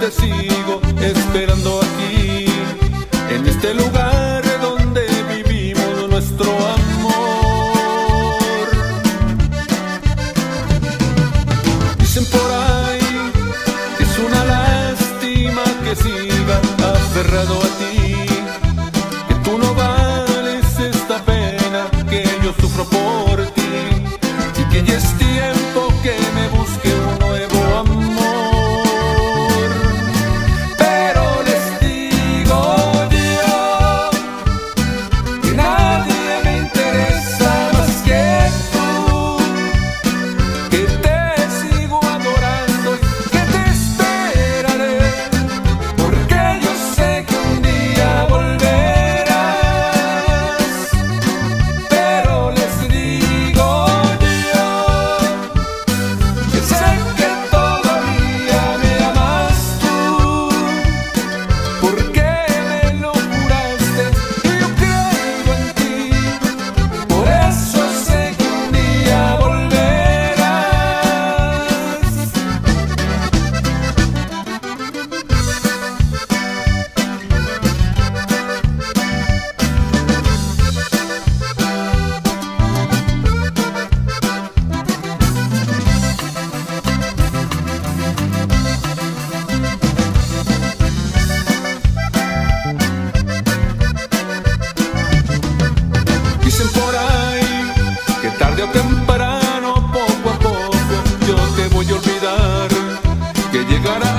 te sigo esperando aquí, en este lugar donde vivimos nuestro amor. Dicen por ahí que es una lástima que siga aferrado a ti, que tú no vales esta pena que yo sufro por ti, y que ya es tiempo que me busque un nuevo amor. Pero les digo yo que nadie me interesa más que tú, que te sigo adorando y que te esperaré, porque yo sé que un día volverás. Pero les digo yo que sé que todavía me amas tú, porque me lo juraste y yo creo en ti. Por eso sé que un día volverás. Dicen por ahí que tarde o temprano, poco a poco, yo te voy a olvidar, que llegará